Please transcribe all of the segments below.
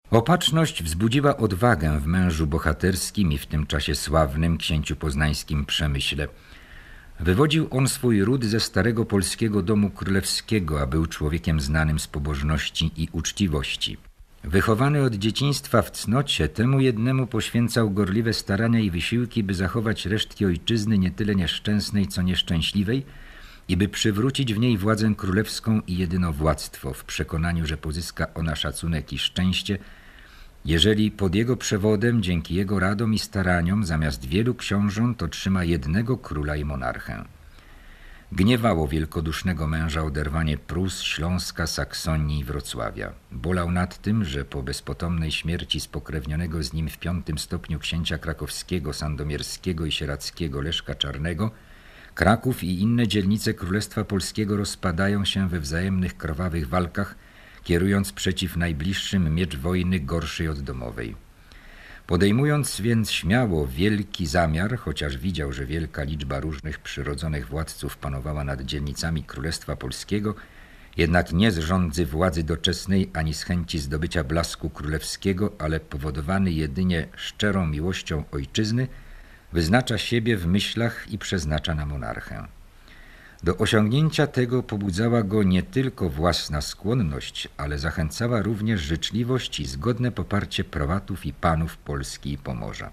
Opatrzność wzbudziła odwagę w mężu bohaterskim i w tym czasie sławnym księciu poznańskim Przemyśle. Wywodził on swój ród ze starego polskiego domu królewskiego, a był człowiekiem znanym z pobożności i uczciwości. Wychowany od dzieciństwa w cnocie, temu jednemu poświęcał gorliwe starania i wysiłki, by zachować resztki ojczyzny nie tyle nieszczęsnej, co nieszczęśliwej i by przywrócić w niej władzę królewską i jedynowładztwo, w przekonaniu, że pozyska ona szacunek i szczęście, jeżeli pod jego przewodem, dzięki jego radom i staraniom, zamiast wielu książąt otrzyma jednego króla i monarchę. Gniewało wielkodusznego męża oderwanie Prus, Śląska, Saksonii i Wrocławia. Bolał nad tym, że po bezpotomnej śmierci spokrewnionego z nim w 5. stopniu księcia krakowskiego, sandomierskiego i sieradzkiego Leszka Czarnego, Kraków i inne dzielnice Królestwa Polskiego rozpadają się we wzajemnych krwawych walkach, kierując przeciw najbliższym miecz wojny gorszej od domowej. Podejmując więc śmiało wielki zamiar, chociaż widział, że wielka liczba różnych przyrodzonych władców panowała nad dzielnicami Królestwa Polskiego, jednak nie z żądzy władzy doczesnej ani z chęci zdobycia blasku królewskiego, ale powodowany jedynie szczerą miłością ojczyzny, wyznacza siebie w myślach i przeznacza na monarchę. Do osiągnięcia tego pobudzała go nie tylko własna skłonność, ale zachęcała również życzliwość i zgodne poparcie prałatów i panów Polski i Pomorza.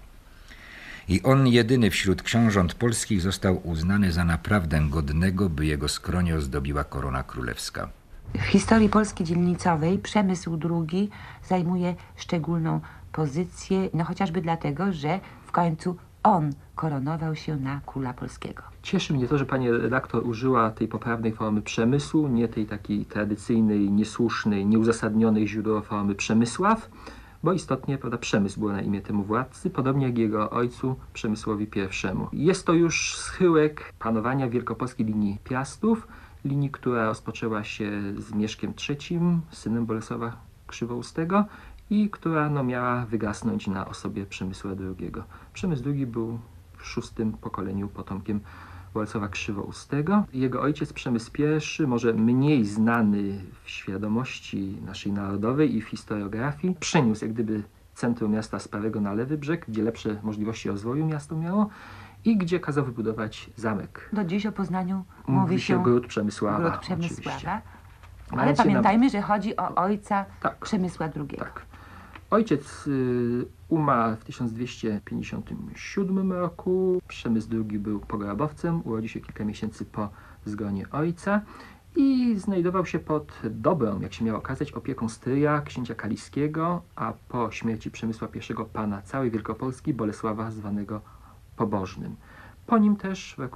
I on jedyny wśród książąt polskich został uznany za naprawdę godnego, by jego skronie ozdobiła korona królewska. W historii Polski dzielnicowej Przemysł II zajmuje szczególną pozycję, chociażby dlatego, że w końcu on koronował się na króla polskiego. Cieszy mnie to, że pani redaktor użyła tej poprawnej formy przemysłu, nie tej takiej tradycyjnej, niesłusznej, nieuzasadnionej źródłowo formy Przemysław, bo istotnie, prawda, Przemysł było na imię temu władcy, podobnie jak jego ojcu Przemysłowi I. Jest to już schyłek panowania wielkopolskiej linii Piastów, linii, która rozpoczęła się z Mieszkiem III, synem Bolesława Krzywoustego, i która miała wygasnąć na osobie Przemysła II. Przemysł II był w 6. pokoleniu potomkiem Bolesława Krzywoustego. Jego ojciec Przemysł I, może mniej znany w świadomości naszej narodowej i w historiografii, przeniósł jak gdyby centrum miasta z prawego na lewy brzeg, gdzie lepsze możliwości rozwoju miasto miało i gdzie kazał wybudować zamek. Do dziś o Poznaniu mówi się Gród Przemysława. Gród Przemysława. Ale pamiętajmy, że chodzi o ojca Przemysła II. Tak. Ojciec umarł w 1257 roku. Przemysł II był pograbowcem, urodził się kilka miesięcy po zgonie ojca i znajdował się pod dobrą, jak się miało okazać, opieką stryja, księcia kaliskiego, a po śmierci Przemysła I, pana całej Wielkopolski, Bolesława zwanego Pobożnym. Po nim też w roku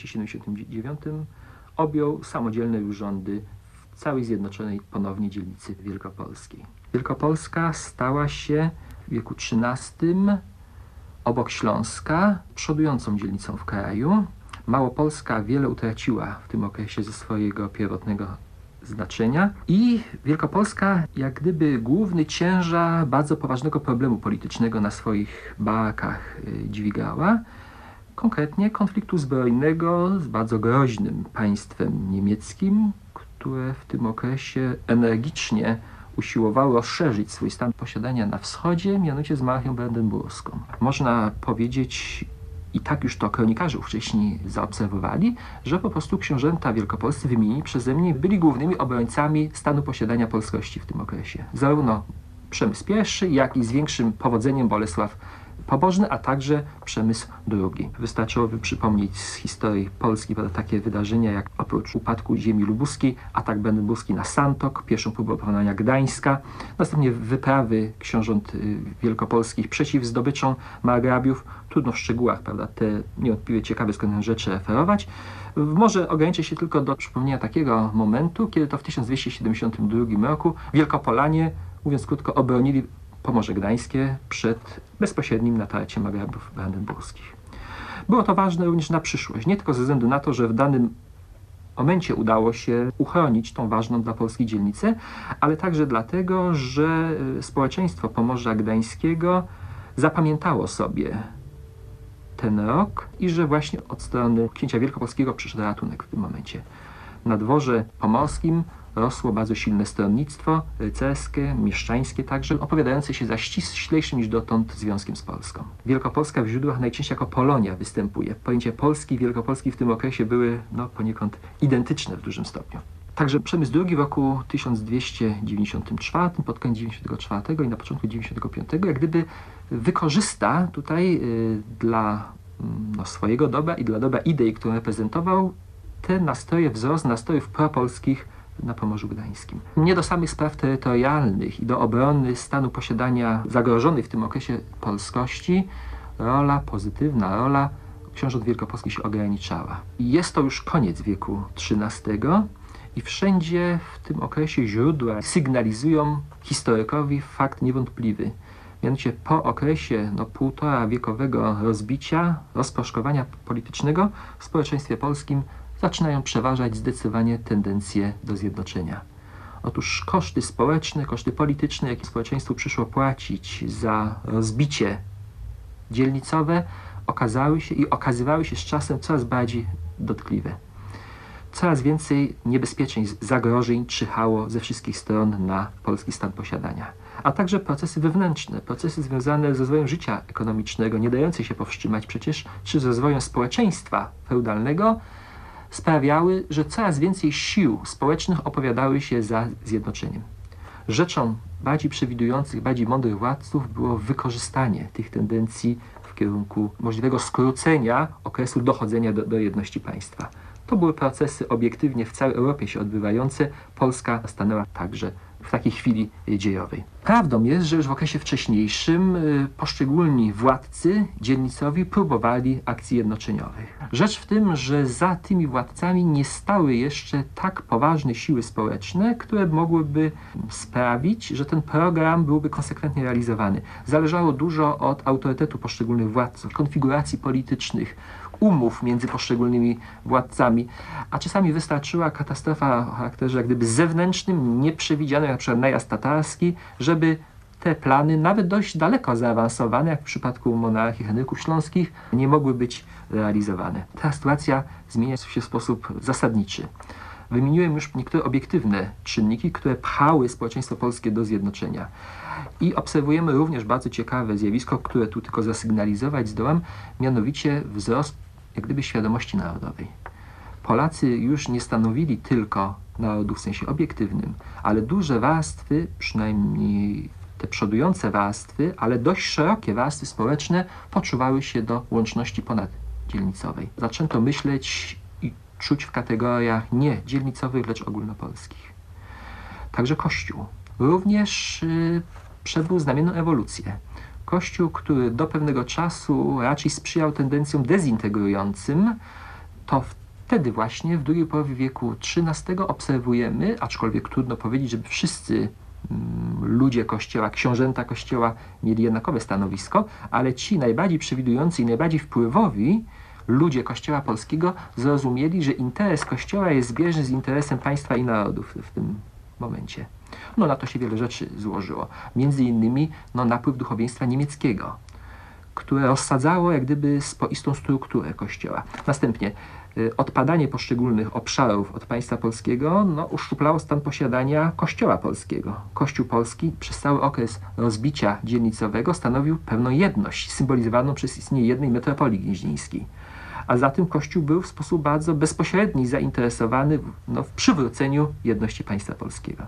1279 objął samodzielne już rządy w całej zjednoczonej ponownie dzielnicy wielkopolskiej. Wielkopolska stała się w wieku XIII obok Śląska przodującą dzielnicą w kraju. Małopolska wiele utraciła w tym okresie ze swojego pierwotnego znaczenia i Wielkopolska jak gdyby główny ciężar bardzo poważnego problemu politycznego na swoich barkach dźwigała. Konkretnie konfliktu zbrojnego z bardzo groźnym państwem niemieckim, które w tym okresie energicznie usiłowało rozszerzyć swój stan posiadania na wschodzie, mianowicie z monarchią brandenburską. Można powiedzieć, i tak już to kronikarze wcześniej zaobserwowali, że po prostu książęta wielkopolscy wymienieni przeze mnie byli głównymi obrońcami stanu posiadania polskości w tym okresie. Zarówno Przemysł I, jak i z większym powodzeniem Bolesław Pobożny, a także Przemysł II. Wystarczyłoby przypomnieć z historii Polski takie wydarzenia jak oprócz upadku ziemi lubuskiej, atak brandenburski na Santok, pierwszą próbę opanowania Gdańska, następnie wyprawy książąt wielkopolskich przeciw zdobyczom margrabiów. Trudno w szczegółach, prawda, te niewątpliwie ciekawe skądinąd rzeczy referować. Może ograniczę się tylko do przypomnienia takiego momentu, kiedy to w 1272 roku Wielkopolanie, mówiąc krótko, obronili Pomorze Gdańskie przed bezpośrednim natarciem margrabów brandenburskich. Było to ważne również na przyszłość, nie tylko ze względu na to, że w danym momencie udało się uchronić tą ważną dla Polski dzielnicę, ale także dlatego, że społeczeństwo Pomorza Gdańskiego zapamiętało sobie ten rok i że właśnie od strony księcia wielkopolskiego przyszedł ratunek w tym momencie. Na dworze pomorskim rosło bardzo silne stronnictwo rycerskie, mieszczańskie także, opowiadające się za ściślejszym niż dotąd związkiem z Polską. Wielkopolska w źródłach najczęściej jako Polonia występuje. Pojęcie Polski i Wielkopolski w tym okresie były poniekąd identyczne w dużym stopniu. Także Przemysł II w roku 1294, pod koniec 94 i na początku 95, jak gdyby wykorzysta tutaj dla swojego dobra i dla dobra idei, którą reprezentował, te nastroje, wzrost nastrojów propolskich na Pomorzu Gdańskim. Nie do samych spraw terytorialnych i do obrony stanu posiadania zagrożonej w tym okresie polskości pozytywna rola książąt wielkopolskich się ograniczała. I jest to już koniec wieku XIII i wszędzie w tym okresie źródła sygnalizują historykowi fakt niewątpliwy. Mianowicie po okresie półtora wiekowego rozbicia, rozproszkowania politycznego w społeczeństwie polskim zaczynają przeważać zdecydowanie tendencje do zjednoczenia. Otóż koszty społeczne, koszty polityczne, jakie społeczeństwu przyszło płacić za rozbicie dzielnicowe, okazywały się z czasem coraz bardziej dotkliwe. Coraz więcej niebezpieczeństw, zagrożeń czyhało ze wszystkich stron na polski stan posiadania. A także procesy wewnętrzne, procesy związane z rozwojem życia ekonomicznego, nie dające się powstrzymać przecież, czy z rozwojem społeczeństwa feudalnego, sprawiały, że coraz więcej sił społecznych opowiadały się za zjednoczeniem. Rzeczą bardziej przewidujących, bardziej mądrych władców było wykorzystanie tych tendencji w kierunku możliwego skrócenia okresu dochodzenia do jedności państwa. To były procesy obiektywnie w całej Europie się odbywające. Polska stanęła także w takiej chwili dziejowej. Prawdą jest, że już w okresie wcześniejszym poszczególni władcy dzielnicowi próbowali akcji jednoczeniowych. Rzecz w tym, że za tymi władcami nie stały jeszcze tak poważne siły społeczne, które mogłyby sprawić, że ten program byłby konsekwentnie realizowany. Zależało dużo od autorytetu poszczególnych władców, konfiguracji politycznych, umów między poszczególnymi władcami, a czasami wystarczyła katastrofa o charakterze jak gdyby zewnętrznym, nieprzewidzianym, jak na przykład najazd tatarski, żeby te plany, nawet dość daleko zaawansowane, jak w przypadku monarchii Henryków Śląskich, nie mogły być realizowane. Ta sytuacja zmienia się w sposób zasadniczy. Wymieniłem już niektóre obiektywne czynniki, które pchały społeczeństwo polskie do zjednoczenia. I obserwujemy również bardzo ciekawe zjawisko, które tu tylko zasygnalizować zdołam, mianowicie wzrost jak gdyby świadomości narodowej. Polacy już nie stanowili tylko narodu w sensie obiektywnym, ale duże warstwy, przynajmniej te przodujące warstwy, ale dość szerokie warstwy społeczne poczuwały się do łączności ponaddzielnicowej. Zaczęto myśleć i czuć w kategoriach nie dzielnicowych, lecz ogólnopolskich. Także Kościół również przebył znamienną ewolucję. Kościół, który do pewnego czasu raczej sprzyjał tendencjom dezintegrującym, to wtedy właśnie w drugiej połowie wieku XIII obserwujemy, aczkolwiek trudno powiedzieć, żeby wszyscy ludzie Kościoła, książęta Kościoła mieli jednakowe stanowisko, ale ci najbardziej przewidujący i najbardziej wpływowi ludzie Kościoła polskiego zrozumieli, że interes Kościoła jest zbieżny z interesem państwa i narodów w tym momencie. Na to się wiele rzeczy złożyło. Między innymi napływ duchowieństwa niemieckiego, które rozsadzało jak gdyby spoistą strukturę Kościoła. Następnie odpadanie poszczególnych obszarów od państwa polskiego uszczuplało stan posiadania Kościoła polskiego. Kościół polski przez cały okres rozbicia dzielnicowego stanowił pewną jedność symbolizowaną przez istnienie jednej metropolii gnieźnieńskiej. A zatem Kościół był w sposób bardzo bezpośredni zainteresowany w przywróceniu jedności państwa polskiego.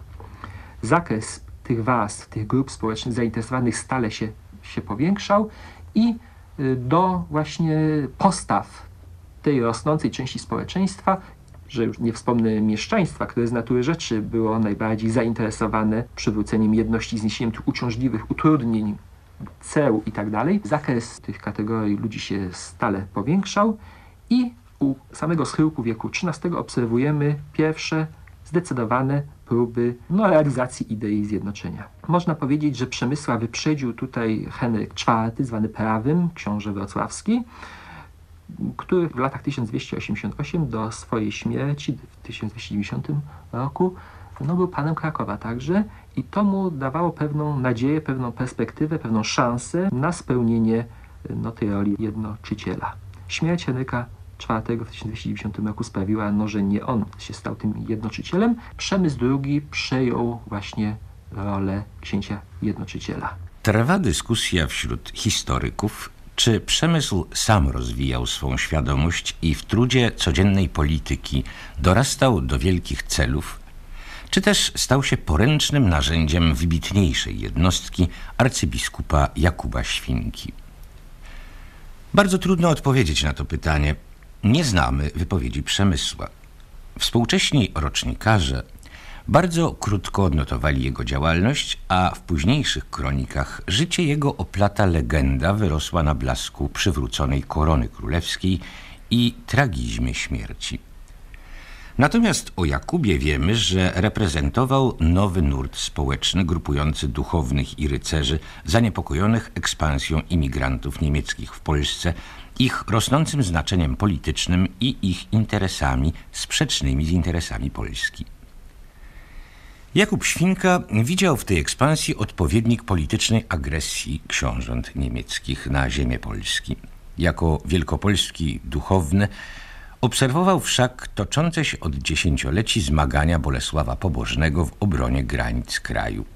Zakres tych warstw, tych grup społecznych zainteresowanych stale się powiększał i do właśnie postaw tej rosnącej części społeczeństwa, że już nie wspomnę mieszczaństwa, które z natury rzeczy było najbardziej zainteresowane przywróceniem jedności, zniesieniem tych uciążliwych utrudnień, ceł i tak dalej. Zakres tych kategorii ludzi się stale powiększał i u samego schyłku wieku XIII obserwujemy pierwsze zdecydowane próby realizacji idei zjednoczenia. Można powiedzieć, że Przemysła wyprzedził tutaj Henryk IV, zwany Prawym, książę wrocławski, który w latach 1288 do swojej śmierci w 1290 roku był panem Krakowa także i to mu dawało pewną nadzieję, pewną perspektywę, pewną szansę na spełnienie tej roli jednoczyciela. Śmierć Henryka IV w 1290 roku sprawiła, że nie on się stał tym jednoczycielem. Przemysł II przejął właśnie rolę księcia jednoczyciela. Trwa dyskusja wśród historyków, czy Przemysł sam rozwijał swą świadomość i w trudzie codziennej polityki dorastał do wielkich celów, czy też stał się poręcznym narzędziem wybitniejszej jednostki arcybiskupa Jakuba Świnki. Bardzo trudno odpowiedzieć na to pytanie. Nie znamy wypowiedzi Przemysła. Współcześni rocznikarze bardzo krótko odnotowali jego działalność, a w późniejszych kronikach życie jego oplata legenda wyrosła na blasku przywróconej korony królewskiej i tragizmie śmierci. Natomiast o Jakubie wiemy, że reprezentował nowy nurt społeczny grupujący duchownych i rycerzy zaniepokojonych ekspansją imigrantów niemieckich w Polsce, ich rosnącym znaczeniem politycznym i ich interesami sprzecznymi z interesami Polski. Jakub Świnka widział w tej ekspansji odpowiednik politycznej agresji książąt niemieckich na ziemię Polski. Jako wielkopolski duchowny obserwował wszak toczące się od dziesięcioleci zmagania Bolesława Pobożnego w obronie granic kraju.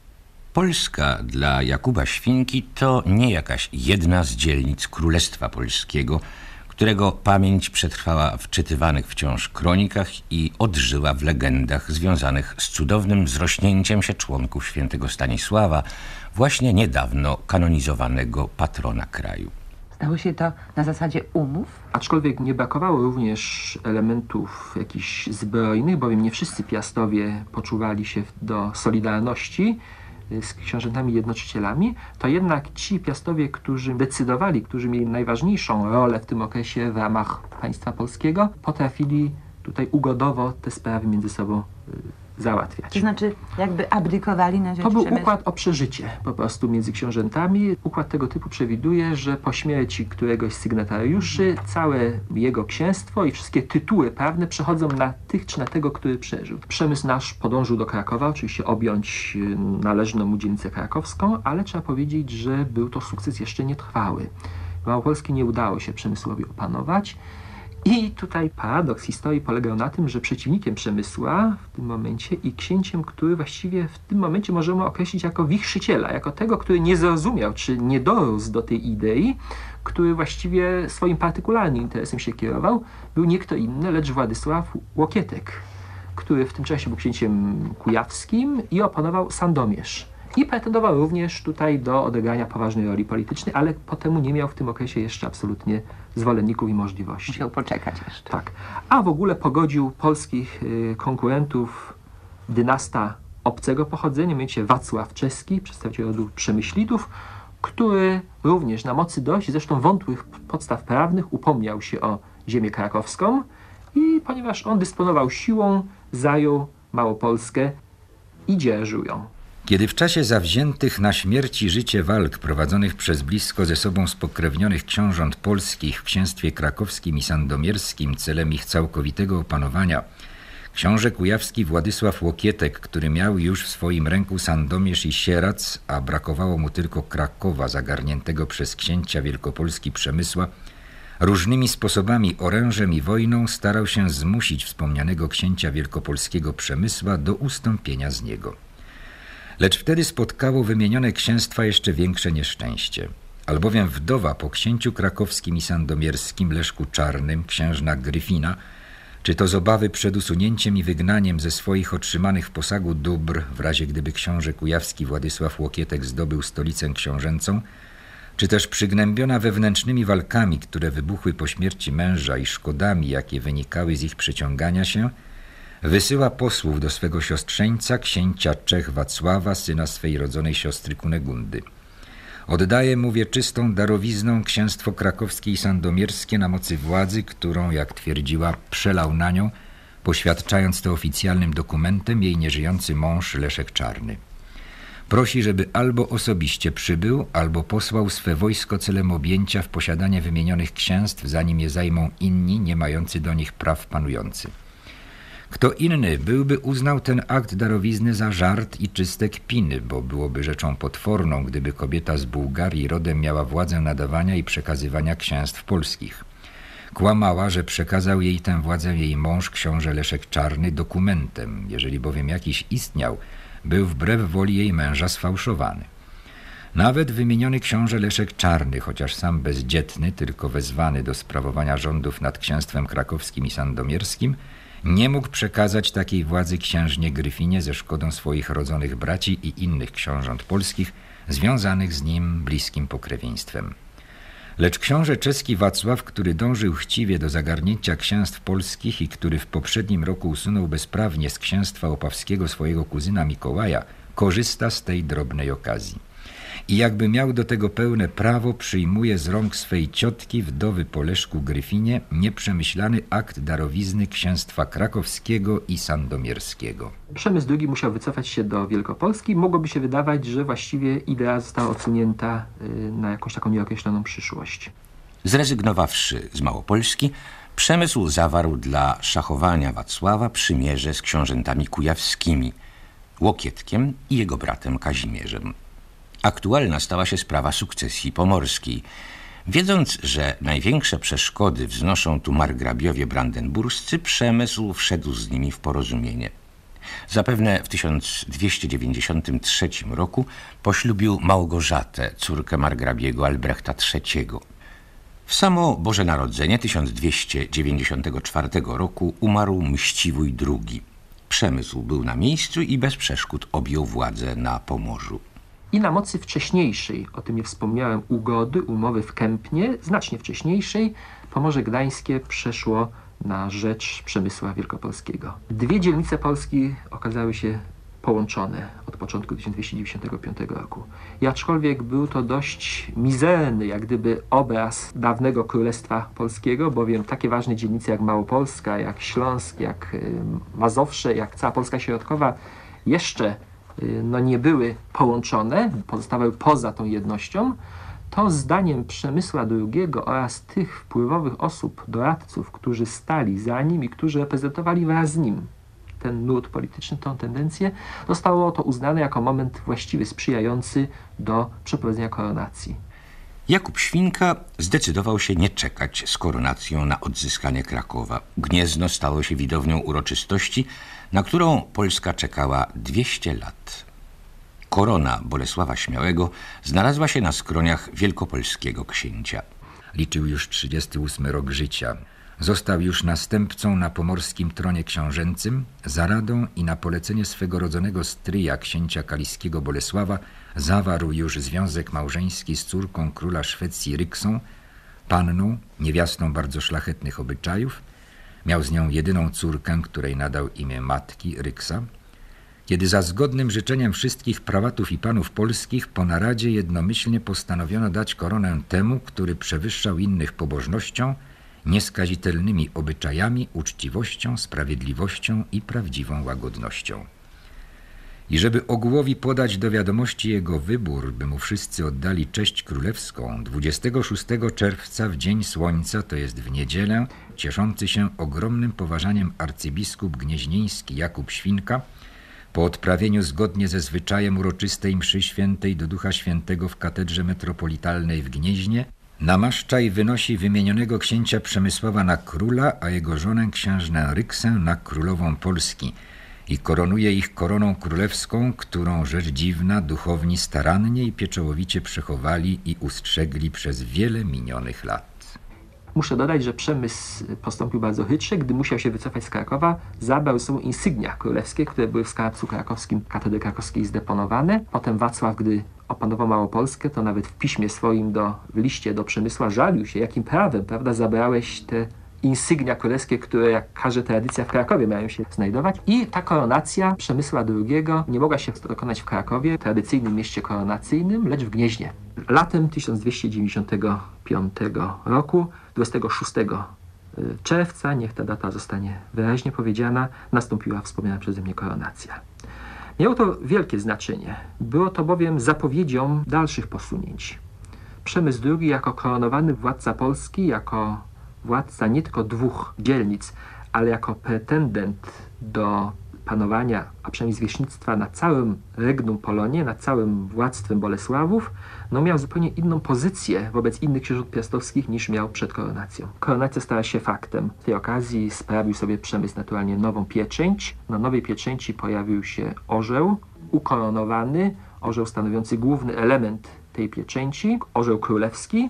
Polska dla Jakuba Świnki to nie jakaś jedna z dzielnic Królestwa Polskiego, którego pamięć przetrwała w czytywanych wciąż kronikach i odżyła w legendach związanych z cudownym wzrośnięciem się członków świętego Stanisława, właśnie niedawno kanonizowanego patrona kraju. Stało się to na zasadzie umów. Aczkolwiek nie brakowało również elementów jakichś zbrojnych, bowiem nie wszyscy piastowie poczuwali się do solidarności z książętami jednoczycielami, to jednak ci piastowie, którzy decydowali, którzy mieli najważniejszą rolę w tym okresie w ramach państwa polskiego, potrafili tutaj ugodowo te sprawy między sobą załatwiać. To znaczy jakby abdykowali na rzecz To był Przemysłu. układ o przeżycie po prostu między książętami. Układ tego typu przewiduje, że po śmierci któregoś z sygnatariuszy całe jego księstwo i wszystkie tytuły prawne przechodzą na tych czy na tego, który przeżył. Przemysł nasz podążył do Krakowa, oczywiście objąć należną mu dzielnicę krakowską, ale trzeba powiedzieć, że był to sukces jeszcze nietrwały. Małopolski nie udało się Przemysłowi opanować. I tutaj paradoks historii polegał na tym, że przeciwnikiem Przemysła w tym momencie i księciem, który właściwie w tym momencie możemy określić jako wichrzyciela, jako tego, który nie zrozumiał, czy nie dorósł do tej idei, który właściwie swoim partykularnym interesem się kierował, był nie kto inny, lecz Władysław Łokietek, który w tym czasie był księciem kujawskim i opanował Sandomierz. I pretendował również tutaj do odegrania poważnej roli politycznej, ale potem nie miał w tym okresie jeszcze absolutnie zwolenników i możliwości. Musiał poczekać jeszcze. Tak. A w ogóle pogodził polskich konkurentów dynasta obcego pochodzenia, mianowicie Wacław Czeski, przedstawiciel rodu Przemyślidów, który również na mocy dość zresztą wątłych podstaw prawnych upomniał się o ziemię krakowską i ponieważ on dysponował siłą, zajął Małopolskę i dzierżył ją. Kiedy w czasie zawziętych na śmierć i życie walk prowadzonych przez blisko ze sobą spokrewnionych książąt polskich w księstwie krakowskim i sandomierskim celem ich całkowitego opanowania, książę kujawski Władysław Łokietek, który miał już w swoim ręku Sandomierz i Sierac, a brakowało mu tylko Krakowa zagarniętego przez księcia Wielkopolski Przemysła, różnymi sposobami, orężem i wojną starał się zmusić wspomnianego księcia wielkopolskiego Przemysła do ustąpienia z niego. Lecz wtedy spotkało wymienione księstwa jeszcze większe nieszczęście, albowiem wdowa po księciu krakowskim i sandomierskim Leszku Czarnym, księżna Gryfina, czy to z obawy przed usunięciem i wygnaniem ze swoich otrzymanych w posagu dóbr, w razie gdyby książę kujawski Władysław Łokietek zdobył stolicę książęcą, czy też przygnębiona wewnętrznymi walkami, które wybuchły po śmierci męża i szkodami, jakie wynikały z ich przeciągania się, wysyła posłów do swego siostrzeńca, księcia Czech Wacława, syna swej rodzonej siostry Kunegundy. Oddaje mu wieczystą darowizną księstwo krakowskie i sandomierskie na mocy władzy, którą, jak twierdziła, przelał na nią, poświadczając to oficjalnym dokumentem jej nieżyjący mąż Leszek Czarny. Prosi, żeby albo osobiście przybył, albo posłał swe wojsko celem objęcia w posiadanie wymienionych księstw, zanim je zajmą inni, nie mający do nich praw panujący. Kto inny byłby uznał ten akt darowizny za żart i czyste kpiny, bo byłoby rzeczą potworną, gdyby kobieta z Bułgarii rodem miała władzę nadawania i przekazywania księstw polskich. Kłamała, że przekazał jej tę władzę jej mąż, książę Leszek Czarny, dokumentem. Jeżeli bowiem jakiś istniał, był wbrew woli jej męża sfałszowany. Nawet wymieniony książę Leszek Czarny, chociaż sam bezdzietny, tylko wezwany do sprawowania rządów nad księstwem krakowskim i sandomierskim, nie mógł przekazać takiej władzy księżnie Gryfinie ze szkodą swoich rodzonych braci i innych książąt polskich związanych z nim bliskim pokrewieństwem. Lecz książę czeski Wacław, który dążył chciwie do zagarnięcia księstw polskich i który w poprzednim roku usunął bezprawnie z księstwa opawskiego swojego kuzyna Mikołaja, korzysta z tej drobnej okazji. I jakby miał do tego pełne prawo, przyjmuje z rąk swej ciotki, wdowy po Leszku Gryfinie, nieprzemyślany akt darowizny księstwa krakowskiego i sandomierskiego. Przemysł II musiał wycofać się do Wielkopolski. Mogłoby się wydawać, że właściwie idea została odsunięta na jakąś taką nieokreśloną przyszłość. Zrezygnowawszy z Małopolski, Przemysł zawarł dla szachowania Wacława przymierze z książętami kujawskimi, Łokietkiem i jego bratem Kazimierzem. Aktualna stała się sprawa sukcesji pomorskiej. Wiedząc, że największe przeszkody wznoszą tu margrabiowie brandenburscy, Przemysł wszedł z nimi w porozumienie. Zapewne w 1293 roku poślubił Małgorzatę, córkę margrabiego Albrechta III. W samo Boże Narodzenie 1294 roku umarł Mściwój II. Przemysł był na miejscu i bez przeszkód objął władzę na Pomorzu. I na mocy wcześniejszej, o tym nie wspomniałem, umowy w Kępnie, znacznie wcześniejszej, Pomorze Gdańskie przeszło na rzecz Przemysła Wielkopolskiego. Dwie dzielnice Polski okazały się połączone od początku 1295 roku. I aczkolwiek był to dość mizerny, jak gdyby obraz dawnego Królestwa Polskiego, bowiem takie ważne dzielnice jak Małopolska, jak Śląsk, jak Mazowsze, jak cała Polska Środkowa jeszcze nie były połączone, pozostawały poza tą jednością, to zdaniem Przemysła II oraz tych wpływowych osób, doradców, którzy stali za nim i którzy reprezentowali wraz z nim ten nurt polityczny, tą tendencję, zostało to uznane jako moment właściwy, sprzyjający do przeprowadzenia koronacji. Jakub Świnka zdecydował się nie czekać z koronacją na odzyskanie Krakowa. Gniezno stało się widownią uroczystości, na którą Polska czekała 200 lat. Korona Bolesława Śmiałego znalazła się na skroniach wielkopolskiego księcia. Liczył już 38 rok życia. Został już następcą na pomorskim tronie książęcym. Za radą i na polecenie swego rodzonego stryja, księcia kaliskiego Bolesława, zawarł już związek małżeński z córką króla Szwecji Ryksą, panną, niewiastą bardzo szlachetnych obyczajów. Miał z nią jedyną córkę, której nadał imię matki, Ryksa. Kiedy za zgodnym życzeniem wszystkich prałatów i panów polskich po naradzie jednomyślnie postanowiono dać koronę temu, który przewyższał innych pobożnością, nieskazitelnymi obyczajami, uczciwością, sprawiedliwością i prawdziwą łagodnością. I żeby ogółowi podać do wiadomości jego wybór, by mu wszyscy oddali cześć królewską, 26 czerwca w dzień słońca, to jest w niedzielę, cieszący się ogromnym poważaniem arcybiskup gnieźnieński Jakub Świnka, po odprawieniu zgodnie ze zwyczajem uroczystej mszy świętej do Ducha Świętego w katedrze metropolitalnej w Gnieźnie, namaszcza i wynosi wymienionego księcia Przemysława na króla, a jego żonę księżnę Ryksę na królową Polski i koronuje ich koroną królewską, którą rzecz dziwna duchowni starannie i pieczołowicie przechowali i ustrzegli przez wiele minionych lat. Muszę dodać, że Przemysł postąpił bardzo chytrze. Gdy musiał się wycofać z Krakowa, zabrał ze sobą insygnia królewskie, które były w skarbcu krakowskim katedry krakowskiej zdeponowane. Potem Wacław, gdy opanował Małopolskę, to nawet w piśmie swoim w liście do Przemysła żalił się, jakim prawem, prawda, zabrałeś te insygnia królewskie, które jak każe tradycja w Krakowie mają się znajdować. I ta koronacja Przemysła II nie mogła się dokonać w Krakowie, tradycyjnym mieście koronacyjnym, lecz w Gnieźnie. Latem 1295 roku, 26 czerwca, niech ta data zostanie wyraźnie powiedziana, nastąpiła wspomniana przeze mnie koronacja. Miało to wielkie znaczenie. Było to bowiem zapowiedzią dalszych posunięć. Przemysł II jako koronowany władca Polski, jako władca nie tylko dwóch dzielnic, ale jako pretendent do panowania, a przynajmniej zwierzchnictwa nad całym Regnum Polonie, nad całym władztwem Bolesławów, no miał zupełnie inną pozycję wobec innych książąt piastowskich niż miał przed koronacją. Koronacja stała się faktem. W tej okazji sprawił sobie Przemysł naturalnie nową pieczęć. Na nowej pieczęci pojawił się orzeł ukoronowany, orzeł stanowiący główny element tej pieczęci, orzeł królewski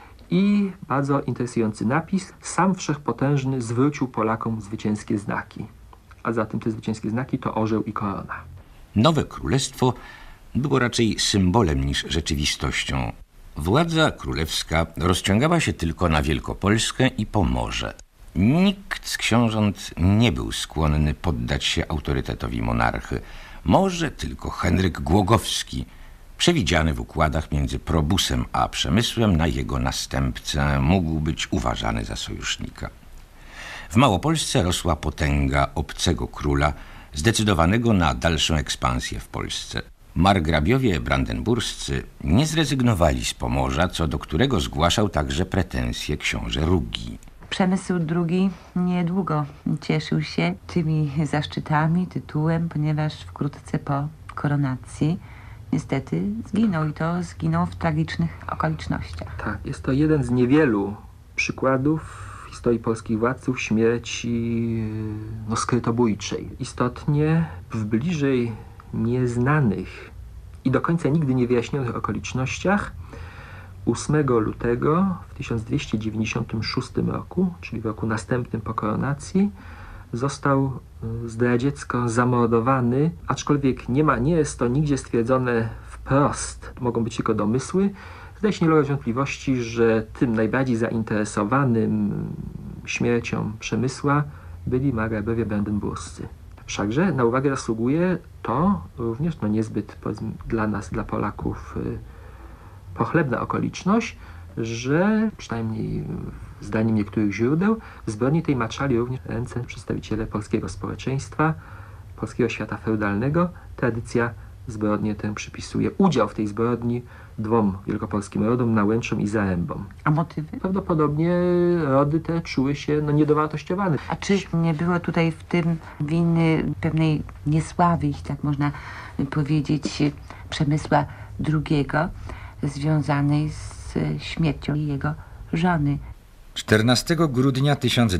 i bardzo interesujący napis: sam wszechpotężny zwrócił Polakom zwycięskie znaki. A zatem te zwycięskie znaki to orzeł i korona. Nowe królestwo było raczej symbolem niż rzeczywistością. Władza królewska rozciągała się tylko na Wielkopolskę i Pomorze. Nikt z książąt nie był skłonny poddać się autorytetowi monarchy. Może tylko Henryk Głogowski, przewidziany w układach między Probusem a Przemysłem na jego następcę, mógł być uważany za sojusznika. W Małopolsce rosła potęga obcego króla, zdecydowanego na dalszą ekspansję w Polsce. Margrabiowie brandenburscy nie zrezygnowali z Pomorza, co do którego zgłaszał także pretensje książę Rugi. Przemysł II niedługo cieszył się tymi zaszczytami, tytułem, ponieważ wkrótce po koronacji niestety zginął i to zginął w tragicznych okolicznościach. Tak, jest to jeden z niewielu przykładów w historii polskich władców śmierci skrytobójczej. Istotnie w bliżej nieznanych i do końca nigdy niewyjaśnionych okolicznościach 8 lutego w 1296 roku, czyli w roku następnym po koronacji, został zdradziecko zamordowany, aczkolwiek nie jest to nigdzie stwierdzone wprost, mogą być tylko domysły. Zdaje się nie ulega wątpliwości, że tym najbardziej zainteresowanym śmiercią Przemysła byli margrabiowie brandenburscy. Wszakże na uwagę zasługuje to również niezbyt dla nas, dla Polaków, pochlebna okoliczność, że przynajmniej zdaniem niektórych źródeł w zbrodni tej maczali również ręce przedstawiciele polskiego społeczeństwa, polskiego świata feudalnego. Tradycja zbrodnię tę przypisuje udział w tej zbrodni dwom wielkopolskim rodom, Nałęczom i Zarębom. A motywy? Prawdopodobnie rody te czuły się niedowartościowane. A czy nie było tutaj w tym winy pewnej niesławy, jeśli tak można powiedzieć, Przemysła II, związanej z śmiercią jego żony? 14 grudnia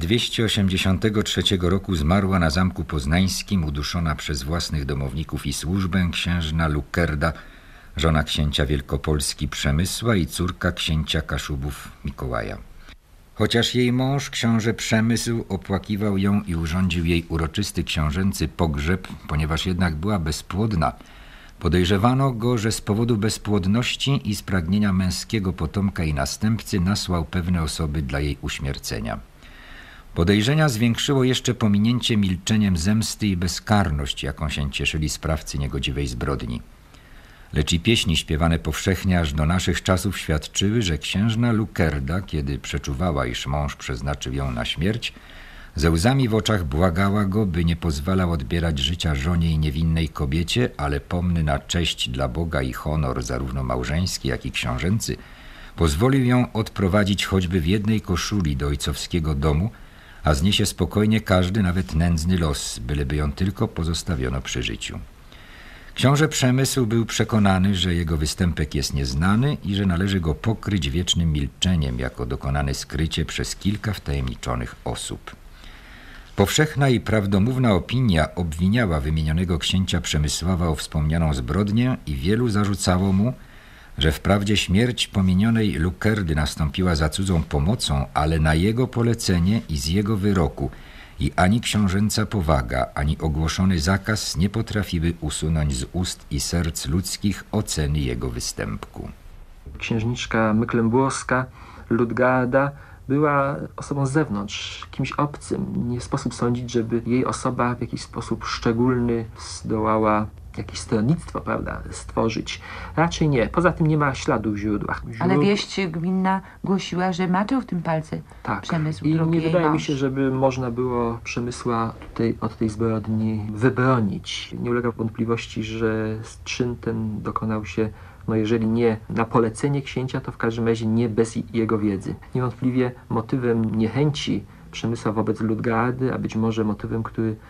1283 roku zmarła na Zamku Poznańskim, uduszona przez własnych domowników i służbę, księżna Lukerda, żona księcia Wielkopolski Przemysła i córka księcia Kaszubów Mikołaja. Chociaż jej mąż, książę Przemysł, opłakiwał ją i urządził jej uroczysty książęcy pogrzeb, ponieważ jednak była bezpłodna, podejrzewano go, że z powodu bezpłodności i spragnienia męskiego potomka i następcy nasłał pewne osoby dla jej uśmiercenia. Podejrzenia zwiększyło jeszcze pominięcie milczeniem zemsty i bezkarność, jaką się cieszyli sprawcy niegodziwej zbrodni. Lecz i pieśni śpiewane powszechnie aż do naszych czasów świadczyły, że księżna Lukerda, kiedy przeczuwała, iż mąż przeznaczył ją na śmierć, ze łzami w oczach błagała go, by nie pozwalał odbierać życia żonie i niewinnej kobiecie, ale pomny na cześć dla Boga i honor zarówno małżeński, jak i książęcy, pozwolił ją odprowadzić choćby w jednej koszuli do ojcowskiego domu, a zniesie spokojnie każdy, nawet nędzny los, byleby ją tylko pozostawiono przy życiu. Książę Przemysł był przekonany, że jego występek jest nieznany i że należy go pokryć wiecznym milczeniem, jako dokonany skrycie przez kilka wtajemniczonych osób. Powszechna i prawdomówna opinia obwiniała wymienionego księcia Przemysława o wspomnianą zbrodnię i wielu zarzucało mu, że wprawdzie śmierć pominionej Lukerdy nastąpiła za cudzą pomocą, ale na jego polecenie i z jego wyroku i ani książęca powaga, ani ogłoszony zakaz nie potrafiły usunąć z ust i serc ludzkich oceny jego występku. Księżniczka Mecklenburska, Ludgarda, była osobą z zewnątrz, kimś obcym. Nie sposób sądzić, żeby jej osoba w jakiś sposób szczególny zdołała jakieś stronnictwo, prawda, stworzyć. Raczej nie. Poza tym nie ma śladu w źródłach. Ale wieść gminna głosiła, że maczał w tym palce Przemysł II. I Nie wydaje mi mąż. się, żeby można było Przemysła od tej zbrodni wybronić. Nie ulega wątpliwości, że czyn ten dokonał się, jeżeli nie na polecenie księcia, to w każdym razie nie bez jego wiedzy. Niewątpliwie motywem niechęci Przemysła wobec Ludgardy, a być może motywem, który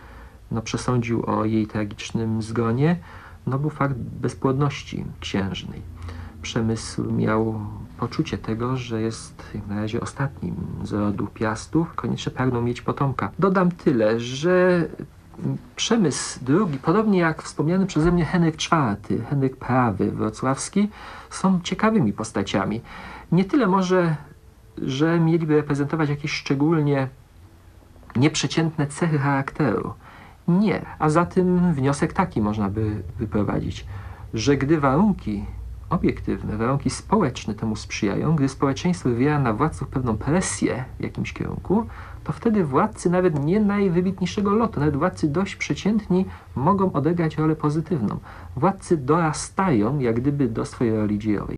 przesądził o jej tragicznym zgonie, był fakt bezpłodności księżnej. Przemysł miał poczucie tego, że jest jak na razie ostatnim z rodu Piastów, koniecznie pragnął mieć potomka. Dodam tyle, że Przemysł II, podobnie jak wspomniany przeze mnie Henryk IV, Henryk Prawy wrocławski, są ciekawymi postaciami. Nie tyle może, że mieliby reprezentować jakieś szczególnie nieprzeciętne cechy charakteru. Nie. A zatem wniosek taki można by wyprowadzić, że gdy warunki obiektywne, warunki społeczne temu sprzyjają, gdy społeczeństwo wywiera na władców pewną presję w jakimś kierunku, to wtedy władcy nawet nie najwybitniejszego lotu, nawet władcy dość przeciętni mogą odegrać rolę pozytywną. Władcy dorastają jak gdyby do swojej roli dziejowej.